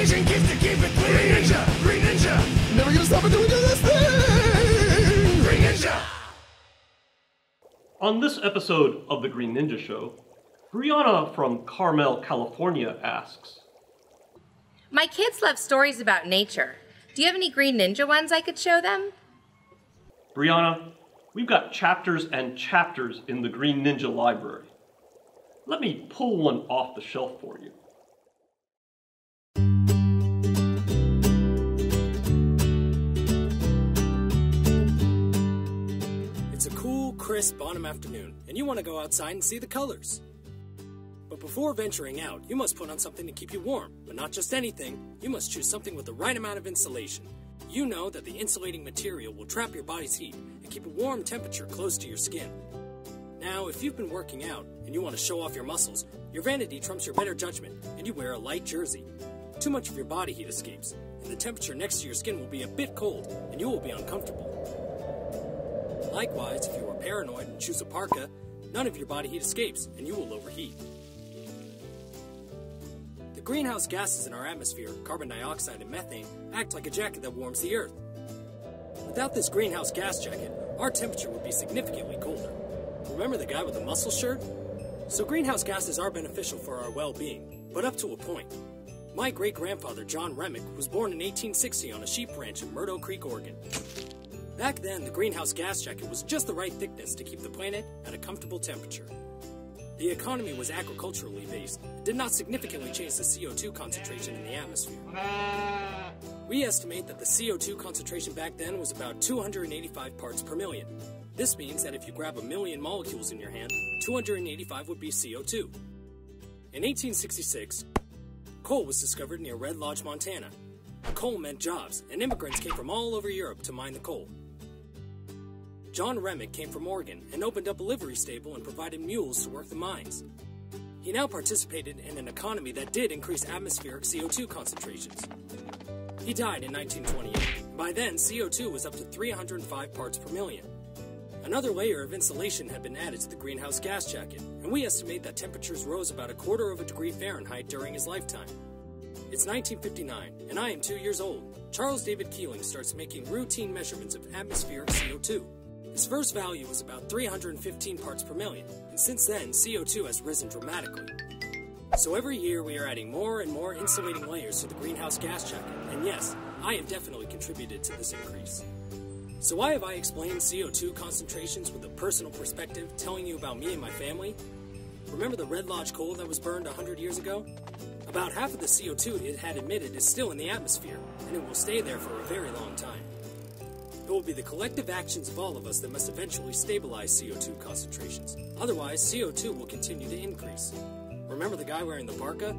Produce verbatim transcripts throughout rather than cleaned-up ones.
mission keeps to keep it clean. Green Ninja, Green Ninja, never gonna stop until we do this thing. Green Ninja. On this episode of the Green Ninja Show, Brianna from Carmel, California asks, my kids love stories about nature. Do you have any Green Ninja ones I could show them? Brianna, we've got chapters and chapters in the Green Ninja library. Let me pull one off the shelf for you. It's a cool, crisp autumn afternoon, and you want to go outside and see the colors. But before venturing out, you must put on something to keep you warm. But not just anything, you must choose something with the right amount of insulation. You know that the insulating material will trap your body's heat and keep a warm temperature close to your skin. Now, if you've been working out and you want to show off your muscles, your vanity trumps your better judgment, and you wear a light jersey. Too much of your body heat escapes, and the temperature next to your skin will be a bit cold, and you will be uncomfortable. Likewise, if you are paranoid and choose a parka, none of your body heat escapes, and you will overheat. The greenhouse gases in our atmosphere, carbon dioxide and methane, act like a jacket that warms the earth. Without this greenhouse gas jacket, our temperature would be significantly colder. Remember the guy with the muscle shirt? So greenhouse gases are beneficial for our well-being, but up to a point. My great-grandfather, John Remick, was born in eighteen sixty on a sheep ranch in Murdo Creek, Oregon. Back then, the greenhouse gas jacket was just the right thickness to keep the planet at a comfortable temperature. The economy was agriculturally based and did not significantly change the C O two concentration in the atmosphere. We estimate that the C O two concentration back then was about two hundred eighty-five parts per million. This means that if you grab a million molecules in your hand, two hundred eighty-five would be C O two. In eighteen sixty-six, coal was discovered near Red Lodge, Montana. Coal meant jobs, and immigrants came from all over Europe to mine the coal. John Remick came from Oregon and opened up a livery stable and provided mules to work the mines. He now participated in an economy that did increase atmospheric C O two concentrations. He died in nineteen twenty-eight. By then, C O two was up to three hundred five parts per million. Another layer of insulation had been added to the greenhouse gas jacket, and we estimate that temperatures rose about a quarter of a degree Fahrenheit during his lifetime. It's nineteen fifty-nine, and I am two years old. Charles David Keeling starts making routine measurements of atmospheric C O two. His first value was about three hundred fifteen parts per million, and since then, C O two has risen dramatically. So every year, we are adding more and more insulating layers to the greenhouse gas jacket, and yes, I have definitely contributed to this increase. So why have I explained C O two concentrations with a personal perspective, telling you about me and my family? Remember the Red Lodge coal that was burned one hundred years ago? About half of the C O two it had emitted is still in the atmosphere, and it will stay there for a very long time. It will be the collective actions of all of us that must eventually stabilize C O two concentrations. Otherwise, C O two will continue to increase. Remember the guy wearing the parka?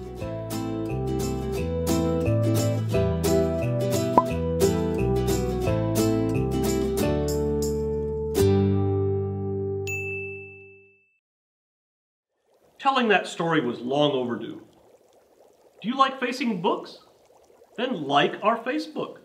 Telling that story was long overdue. Do you like facing books? Then like our Facebook.